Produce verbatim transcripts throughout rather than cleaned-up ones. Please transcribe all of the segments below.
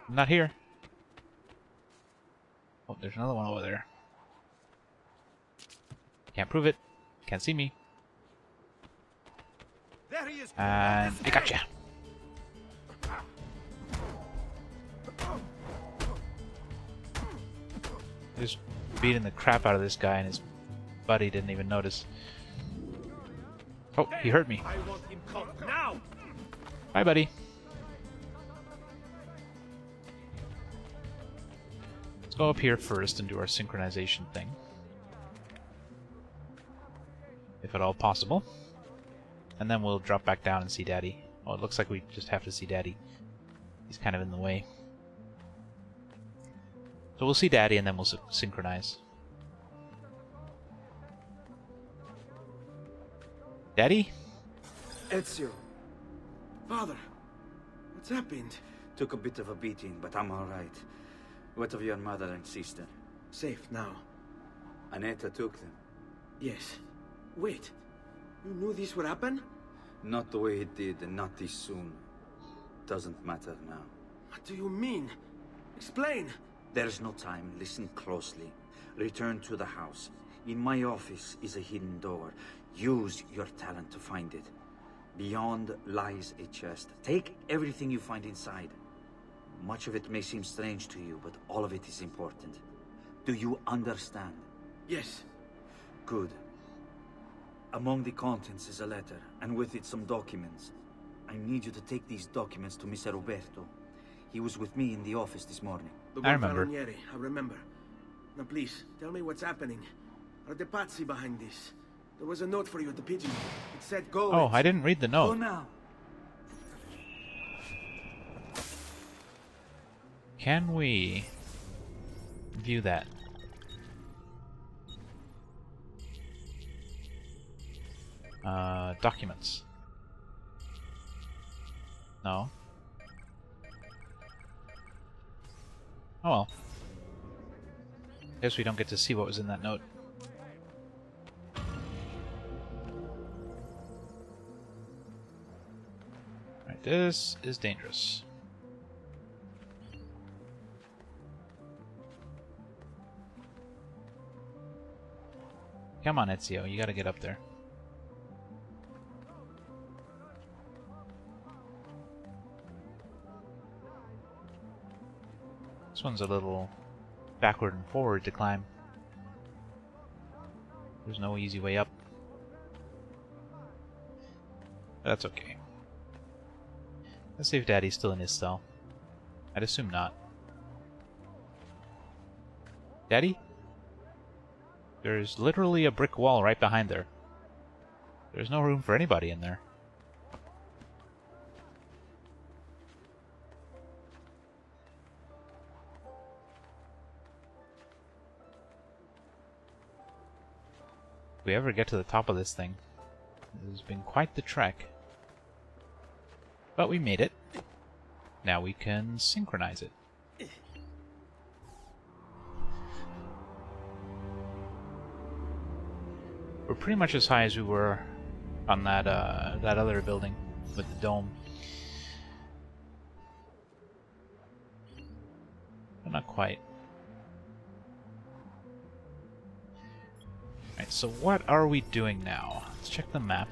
I'm not here. Oh, there's another one over there. Can't prove it. Can't see me. There he is. And I gotcha. Just beating the crap out of this guy, and his buddy didn't even notice. Oh, he hurt me. I want him caught now. Bye, buddy. Let's go up here first and do our synchronization thing. If at all possible. And then we'll drop back down and see Daddy. Oh, it looks like we just have to see Daddy. He's kind of in the way. So we'll see Daddy and then we'll sy synchronize. Daddy? Ezio. Father. What's happened? Took a bit of a beating, but I'm alright. What of your mother and sister? Safe now. Annetta took them. Yes. Wait. You knew this would happen? Not the way it did, and not this soon. Doesn't matter now. What do you mean? Explain! There's no time. Listen closely. Return to the house. In my office is a hidden door. Use your talent to find it. Beyond lies a chest. Take everything you find inside. Much of it may seem strange to you, but all of it is important. Do you understand? Yes. Good. Among the contents is a letter, and with it some documents. I need you to take these documents to Mister Roberto. He was with me in the office this morning. I remember. I remember. Now please, tell me what's happening. Are the Pazzi behind this? There was a note for you at the pigeon. It said go. Oh, I didn't read the Go note. now. Can we view that? Uh, documents. No. Oh well. Guess we don't get to see what was in that note. Alright, this is dangerous. Come on, Ezio, you gotta get up there. This one's a little backward and forward to climb. There's no easy way up. But that's okay. Let's see if Daddy's still in his cell. I'd assume not. Daddy? There's literally a brick wall right behind there. There's no room for anybody in there. If we ever get to the top of this thing, this has been quite the trek. But we made it. Now we can synchronize it. We're pretty much as high as we were on that uh, that other building with the dome. But not quite. Alright, so what are we doing now? Let's check the map.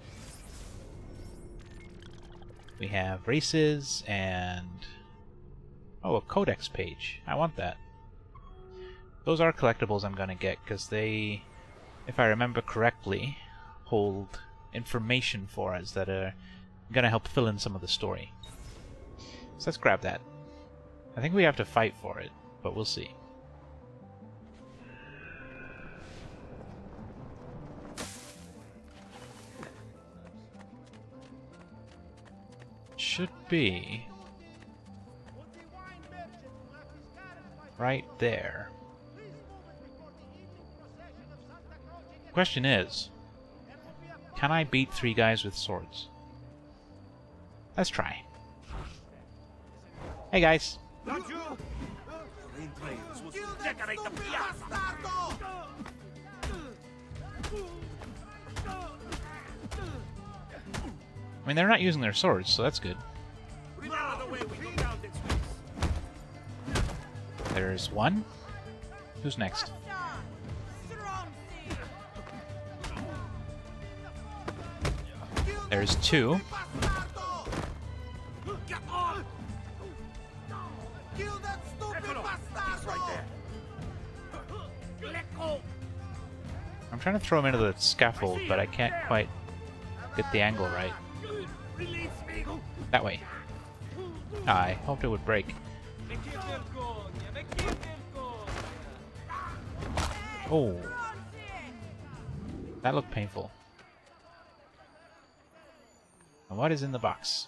We have races and... oh, a codex page. I want that. Those are collectibles I'm gonna get, because they, if I remember correctly, hold information for us that are gonna help fill in some of the story. So let's grab that. I think we have to fight for it, but we'll see. Should be right there. Question is, can I beat three guys with swords? Let's try. Hey guys. Not you. Decorate the piazza. I mean, they're not using their swords, so that's good. Remember the way we go down this way. There's one. Who's next? There's two. Get on! Kill that stupid bastardo! Right there. Let go! I'm trying to throw him into the scaffold, but I can't quite get the angle right. Release me! That way. Ah, I hoped it would break. Oh. That looked painful. And what is in the box?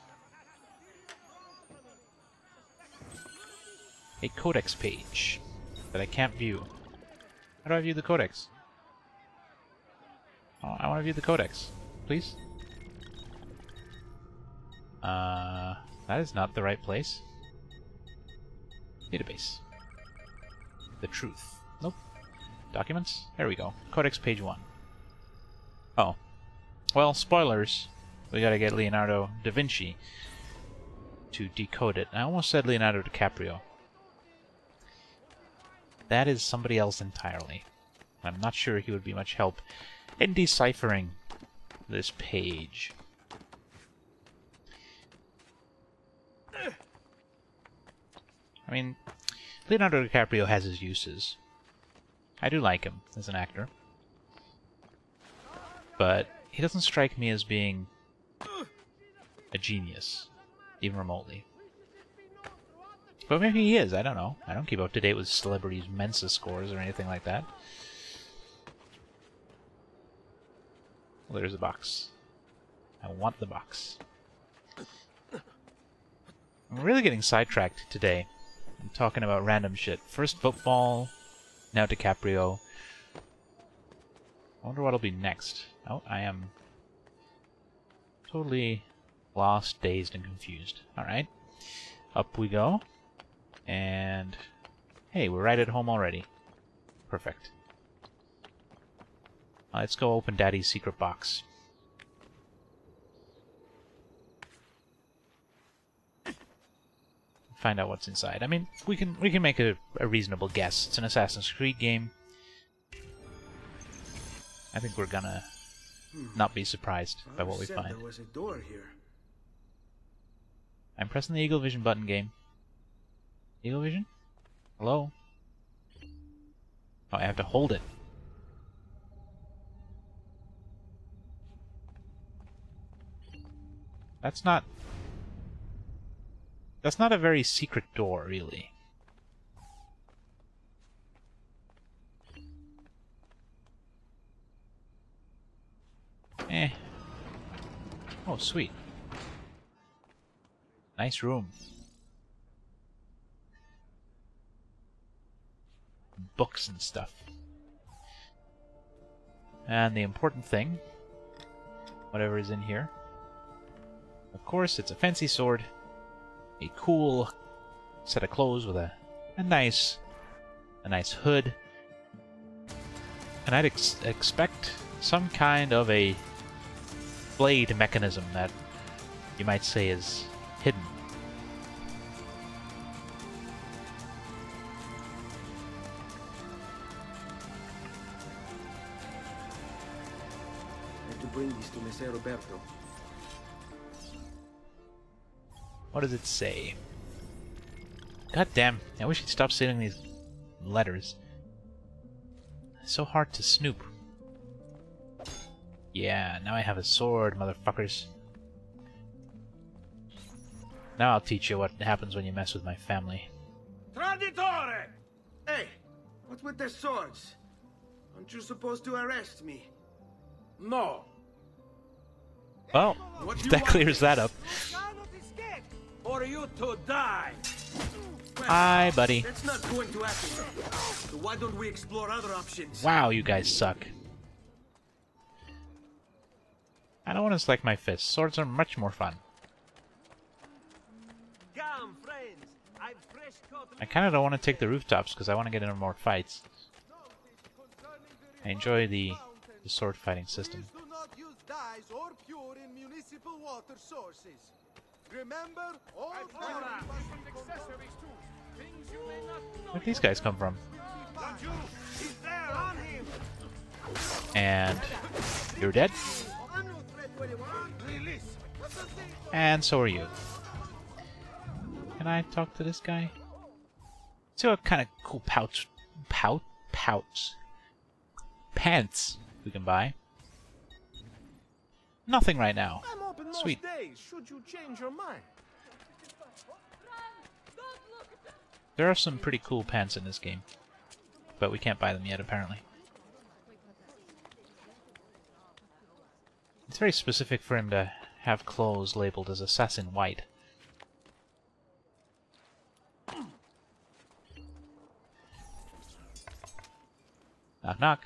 A codex page that I can't view. How do I view the codex? Oh, I want to view the codex. Please? Uh, that is not the right place. Database. The truth. Nope. Documents? There we go. Codex page one. Oh. Well, spoilers. We gotta get Leonardo da Vinci to decode it. I almost said Leonardo DiCaprio. That is somebody else entirely. I'm not sure he would be much help in deciphering this page. I mean, Leonardo DiCaprio has his uses. I do like him as an actor. But he doesn't strike me as being a genius, even remotely. But maybe he is, I don't know. I don't keep up to date with celebrities' Mensa scores or anything like that. Well, there's the box. I want the box. I'm really getting sidetracked today. I'm talking about random shit. First football, now DiCaprio. I wonder what'll be next. Oh, I am totally lost, dazed, and confused. Alright. Up we go. And hey, we're right at home already. Perfect. Let's go open Daddy's secret box. Find out what's inside. I mean, we can we can make a, a reasonable guess. It's an Assassin's Creed game. I think we're gonna hmm. not be surprised by what we find. There was a door here. I'm pressing the Eagle Vision button, game. Eagle Vision? Hello? Oh, I have to hold it. That's not... That's not a very secret door, really. Eh. Oh, sweet. Nice room. Books and stuff. And the important thing, whatever is in here, of course, it's a fancy sword, a cool set of clothes with a, a nice, a nice hood, and I'd ex expect some kind of a blade mechanism that you might say is hidden. I have to bring this to Messer Roberto. What does it say? God damn, I wish he'd stop sending these letters. It's so hard to snoop. Yeah, now I have a sword, motherfuckers. Now I'll teach you what happens when you mess with my family. Traditore! Hey, what's with the swords? Aren't you supposed to arrest me? No. Well, that clears that up. For you to die. Well, Hi, buddy. that's not going to happen. So why don't we explore other options? Wow, you guys suck. I don't want to select my fists. Swords are much more fun. Come, friends. I've fresh caught I kind of don't want to take the rooftops because I want to get into more fights. I enjoy the, the sword fighting system. Please do not use dyes or pure in municipal water sources. Remember, all accessories too. Where'd these guys come from? And you're dead. And so are you. Can I talk to this guy? See what kind of cool pouch, pout, pouch, pants we can buy. Nothing right now. I'm open most Sweet. days, should you change your mind. There are some pretty cool pants in this game, but we can't buy them yet, apparently. It's very specific for him to have clothes labeled as assassin white. Knock, knock.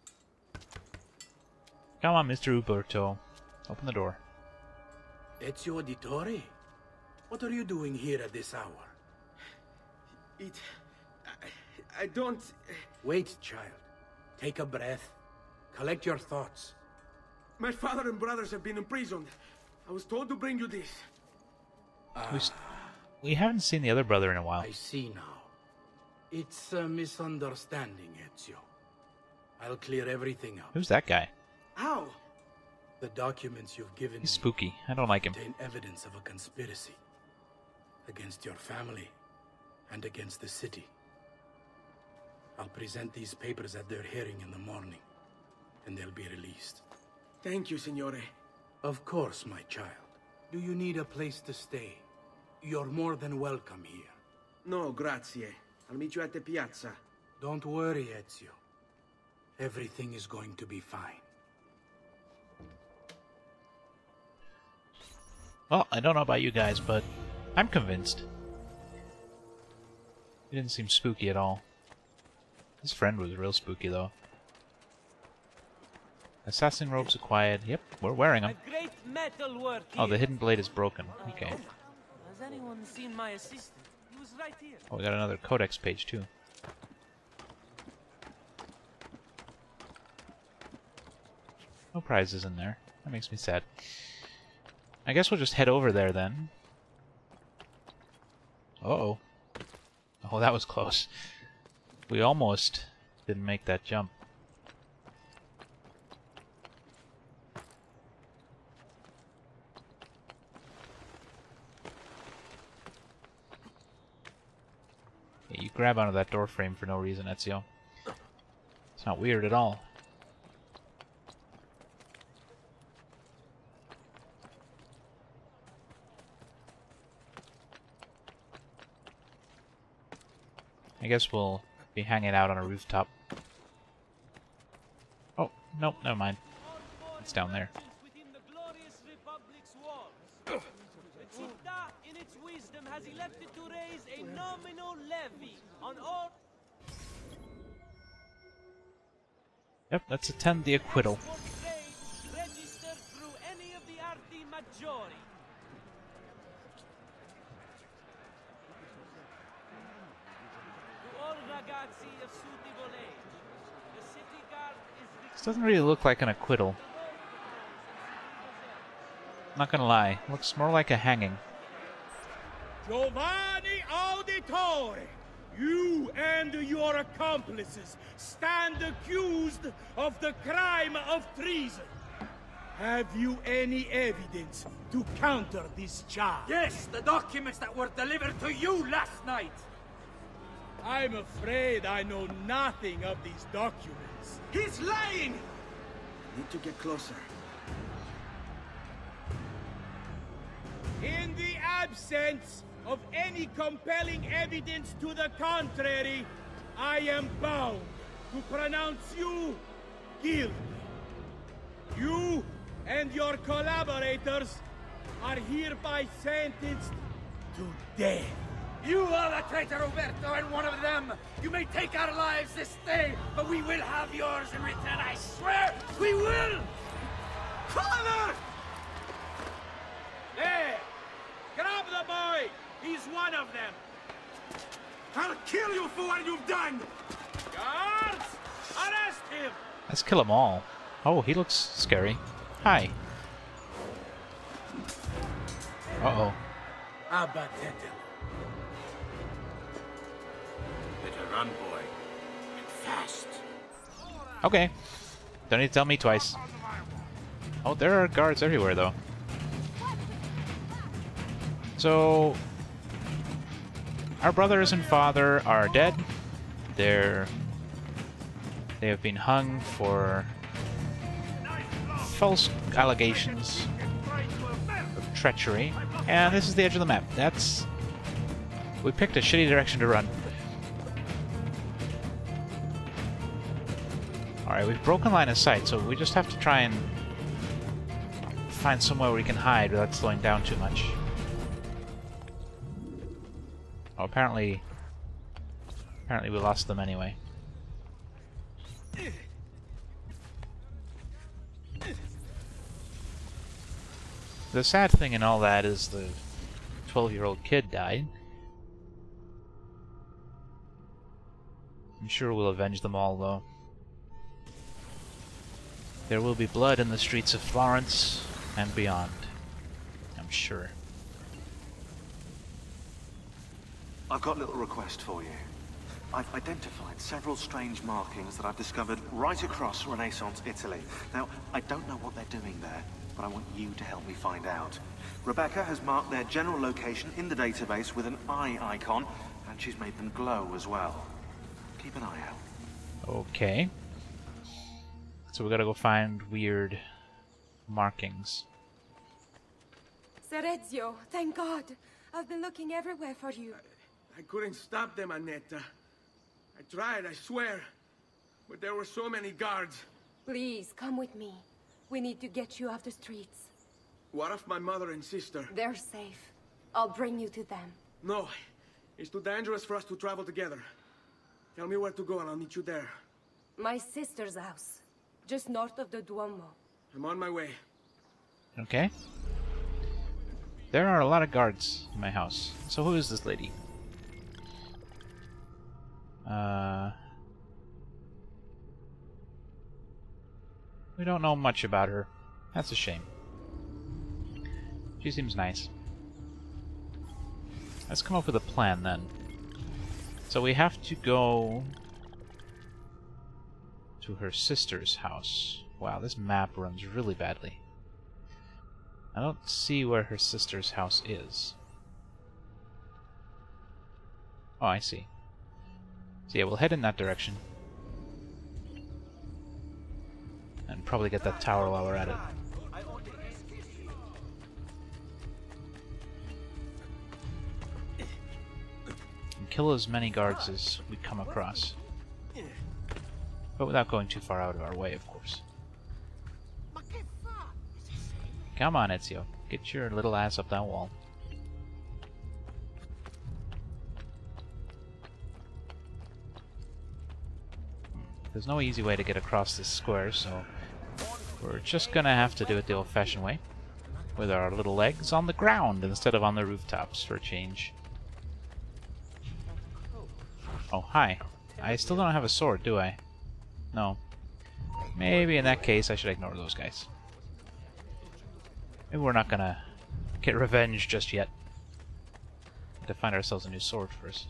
Come on, Mister Uberto. Open the door. Ezio Auditore? What are you doing here at this hour? It... I, I don't... Wait, child. Take a breath. Collect your thoughts. My father and brothers have been imprisoned. I was told to bring you this. We, s we haven't seen the other brother in a while. I see now. It's a misunderstanding, Ezio. I'll clear everything up. Who's that guy? How? The documents you've given He's me spooky. I don't like him. contain evidence of a conspiracy against your family and against the city. I'll present these papers at their hearing in the morning, and they'll be released. Thank you, Signore. Of course, my child. Do you need a place to stay? You're more than welcome here. No, grazie. I'll meet you at the piazza. Don't worry, Ezio. Everything is going to be fine. Well, I don't know about you guys, but I'm convinced. He didn't seem spooky at all. His friend was real spooky, though. Assassin robes acquired. Yep, we're wearing them. A great metal work Oh, the here. hidden blade is broken. Okay. Has anyone seen my assistant? He was right here. Oh, we got another codex page, too. No prizes in there. That makes me sad. I guess we'll just head over there, then. Uh-oh. Oh, that was close. We almost didn't make that jump. Yeah, you grab onto that door frame for no reason, Ezio. It's not weird at all. I guess we'll be hanging out on a rooftop. Oh, nope, never mind. It's down there. Within the glorious Republic's walls. The città, in its wisdom, has elected to raise a nominal levy on all Yep, let's attend the acquittal. for trade registered through any of the Arti Maggiori. To all ragazzi of suitable age, the city guard is This doesn't really look like an acquittal. Not gonna lie, looks more like a hanging. Giovanni Auditore, you and your accomplices stand accused of the crime of treason. Have you any evidence to counter this charge? Yes, the documents that were delivered to you last night. I'm afraid I know nothing of these documents. He's lying! Need to get closer. In the absence of any compelling evidence to the contrary, I am bound to pronounce you guilty. You and your collaborators are hereby sentenced to death. You are the traitor, Roberto, and one of them. You may take our lives this day, but we will have yours in return, I swear! We will! Father! There! Grab the boy! He's one of them! I'll kill you for what you've done! Guards! Arrest him! Let's kill them all. Oh, he looks scary. Hi. Uh-oh. Abatetelo. Run, boy. And fast. Okay. Don't need to tell me twice. Oh, there are guards everywhere, though. So, our brothers and father are dead. They're... They have been hung for false allegations of treachery. And this is the edge of the map. That's... We picked a shitty direction to run. Alright, we've broken line of sight, so we just have to try and find somewhere where we can hide without slowing down too much. Oh, apparently... Apparently we lost them anyway. The sad thing in all that is the twelve-year-old kid died. I'm sure we'll avenge them all, though. There will be blood in the streets of Florence and beyond. I'm sure. I've got a little request for you. I've identified several strange markings that I've discovered right across Renaissance Italy. Now, I don't know what they're doing there, but I want you to help me find out. Rebecca has marked their general location in the database with an eye icon, and she's made them glow as well. Keep an eye out. Okay. So we gotta go find weird markings. Sir Ezio, thank God. I've been looking everywhere for you. I couldn't stop them, Annetta. I tried, I swear. But there were so many guards. Please, come with me. We need to get you off the streets. What of my mother and sister? They're safe. I'll bring you to them. No. It's too dangerous for us to travel together. Tell me where to go and I'll meet you there. My sister's house. Just north of the Duomo. I'm on my way. Okay. There are a lot of guards in my house. So who is this lady? Uh... We don't know much about her. That's a shame. She seems nice. Let's come up with a plan then. So we have to go to her sister's house. Wow, this map runs really badly. I don't see where her sister's house is. Oh, I see. So yeah, we'll head in that direction. And probably get that tower while we're at it. And kill as many guards as we come across. But without going too far out of our way, of course. Come on, Ezio. Get your little ass up that wall. There's no easy way to get across this square, so we're just gonna have to do it the old-fashioned way. With our little legs on the ground instead of on the rooftops for a change. Oh, hi. I still don't have a sword, do I? No. Maybe in that case I should ignore those guys. Maybe we're not gonna get revenge just yet. Have to find ourselves a new sword first.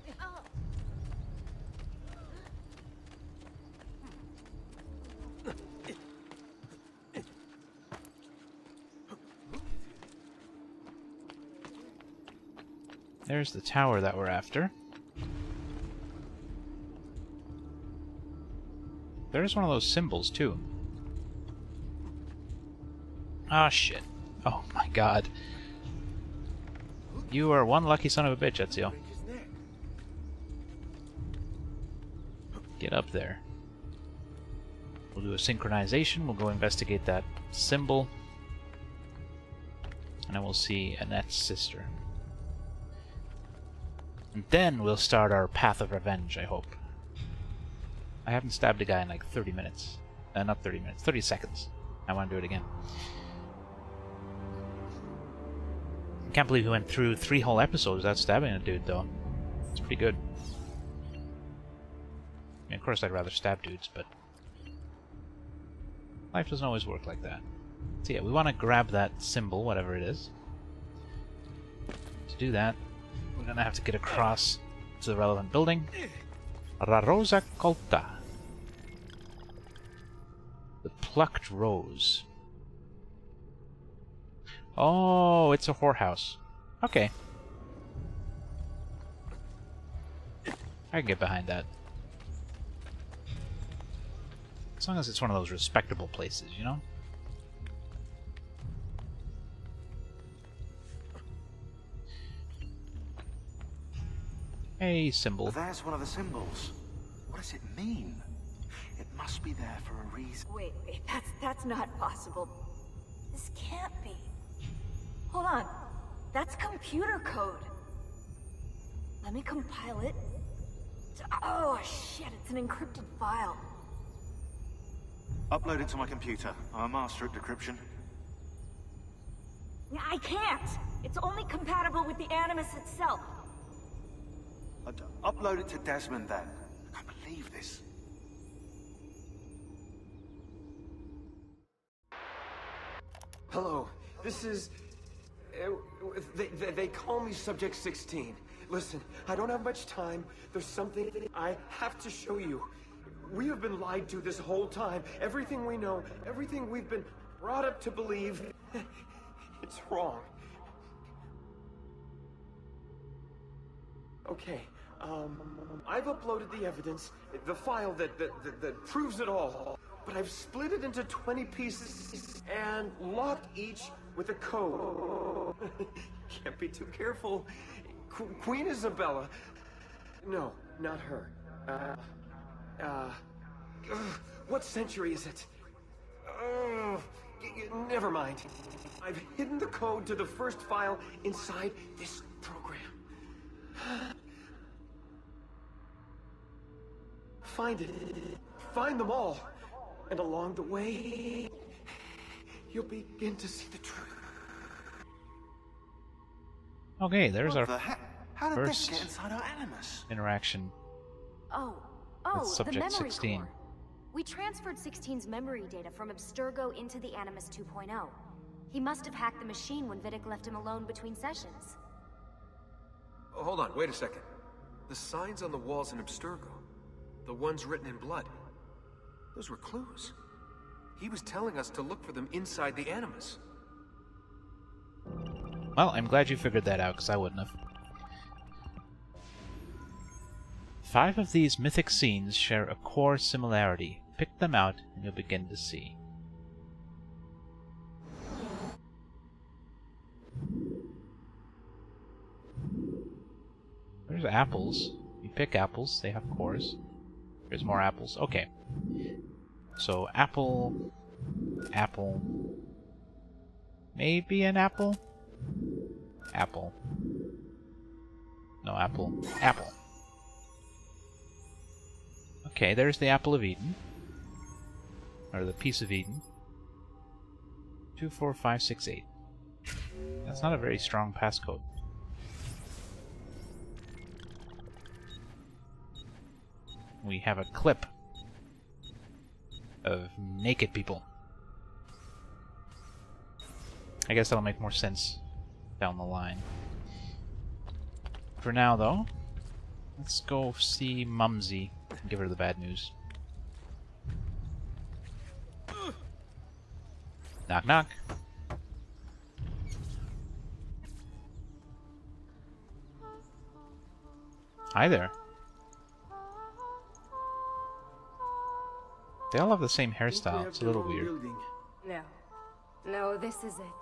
There's the tower that we're after. There's one of those symbols, too. Ah, shit. Oh my god. You are one lucky son of a bitch, Ezio. Get up there. We'll do a synchronization, we'll go investigate that symbol. And then we'll see Annette's sister. And then we'll start our path of revenge, I hope. I haven't stabbed a guy in like thirty minutes. Uh, not thirty minutes, thirty seconds. I want to do it again. I can't believe we went through three whole episodes without stabbing a dude, though. It's pretty good. I mean, of course I'd rather stab dudes, but life doesn't always work like that. So yeah, we want to grab that symbol, whatever it is. To do that, we're gonna have to get across to the relevant building. La Rosa Colta. The plucked rose. Oh, it's a whorehouse. Okay. I can get behind that. As long as it's one of those respectable places, you know? A symbol. There's one of the symbols. What does it mean? It must be there for a reason. Wait, wait, that's that's not possible. This can't be. Hold on. That's computer code. Let me compile it. Oh shit, it's an encrypted file. Upload it to my computer. I'm a master at decryption. I can't. It's only compatible with the Animus itself. I'd upload it to Desmond then. I can't believe this. Hello, this is... Uh, they, they, they call me Subject sixteen. Listen, I don't have much time. There's something I have to show you. We have been lied to this whole time. Everything we know, everything we've been brought up to believe, it's wrong. Okay, um, I've uploaded the evidence, the file that, that, that, that proves it all. But I've split it into twenty pieces and locked each with a code. Can't be too careful. Qu Queen Isabella. No, not her. Uh, uh, ugh, what century is it? Uh, never mind. I've hidden the code to the first file inside this program. Find it. Find them all. And along the way, you'll begin to see the truth. Okay, there's What our the heck? How did this first get inside our Animus? interaction. Oh, oh, With subject the memory sixteen. core. We transferred sixteen's memory data from Abstergo into the Animus two point oh. He must have hacked the machine when Vidic left him alone between sessions. Oh, hold on, wait a second. The signs on the walls in Abstergo, the ones written in blood, those were clues. He was telling us to look for them inside the Animus. Well, I'm glad you figured that out, because I wouldn't have. Five of these mythic scenes share a core similarity. Pick them out, and you'll begin to see. There's apples. You pick apples, they have cores. There's more apples. Okay. So, apple... Apple... Maybe an apple? Apple. No, apple. Apple. Okay, there's the apple of Eden. Or the piece of Eden. Two, four, five, six, eight. That's not a very strong passcode. We have a clip of naked people. I guess that'll make more sense down the line. For now, though, let's go see Mumsy and give her the bad news. Knock, knock. Hi there. They all have the same hairstyle. It's a little weird. No. No, this is it.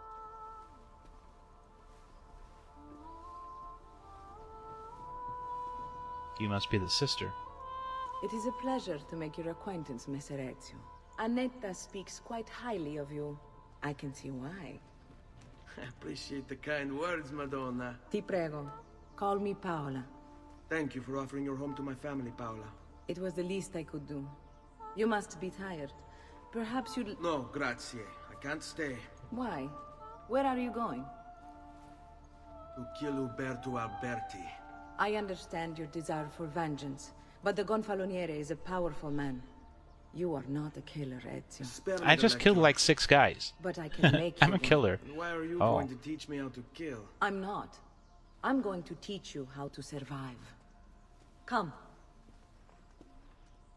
You must be the sister. It is a pleasure to make your acquaintance, Messer Ezio. Annetta speaks quite highly of you. I can see why. I appreciate the kind words, Madonna. Ti prego. Call me Paola. Thank you for offering your home to my family, Paola. It was the least I could do. You must be tired. Perhaps you'd... No, grazie. I can't stay. Why? Where are you going? To kill Uberto Alberti. I understand your desire for vengeance, but the Gonfaloniere is a powerful man. You are not a killer, Ezio. I just killed like six guys. But I can make I'm you a killer. And why are you oh. going to teach me how to kill? I'm not. I'm going to teach you how to survive. Come.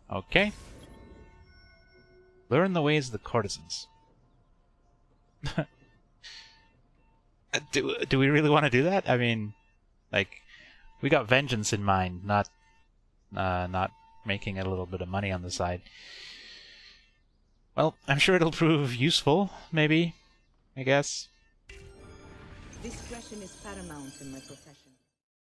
Okay. Learn the ways of the courtesans. do, do we really want to do that? I mean, like, we got vengeance in mind, not, uh, not making a little bit of money on the side. Well, I'm sure it'll prove useful, maybe, I guess. Discretion is paramount in my profession.